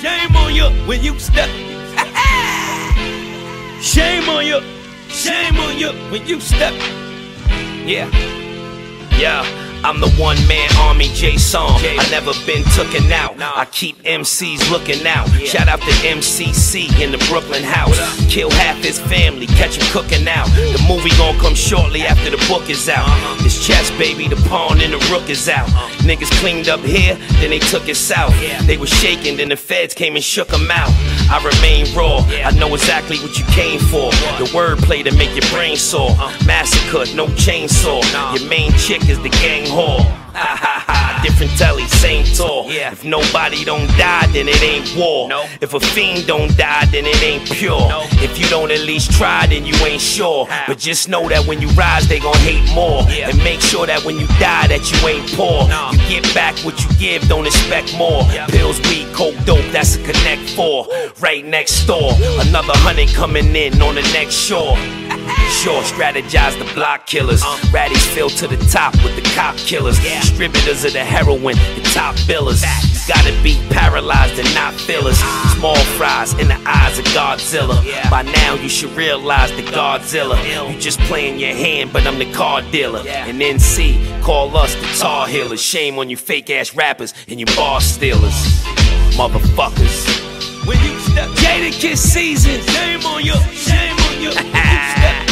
Shame on you when you step. Shame on you. Shame on you when you step. Yeah. Yeah. I'm the one-man army, J-Song. I never been tooken out. I keep MCs looking out. Shout out to MCC in the Brooklyn house. Kill half his family, catch him cooking out. The movie gon' come shortly after the book is out. It's chess, baby, the pawn and the rook is out. Niggas cleaned up here, then they took it south. They was shaking, then the feds came and shook them out. I remain raw, I know exactly what you came for. The wordplay to make your brain sore. Massacre, no chainsaw. Your main chick is the gang whore. Ha ha ha, different telly, same tour. If nobody don't die, then it ain't war. If a fiend don't die, then it ain't pure. If you don't at least try, then you ain't sure. But just know that when you rise, they gon' hate more. And make sure that when you die, that you ain't poor. You get back what you give, don't expect more. Pills, weed, coke, dope, that's a connect for. Right next door, another 100 coming in on the next shore. Sure, strategize the block killers. Raddies filled to the top with the cop killers. Distributors of the heroin, the top billers. You gotta be paralyzed and not fillers. Small fries in the eyes of Godzilla. By now you should realize the Godzilla. You just playing your hand, but I'm the car dealer. And NC, call us the Tar Healers. Shame on you fake ass rappers and you bar stealers. Motherfuckers. When you step Jadakiss season, shame on you, shame on you.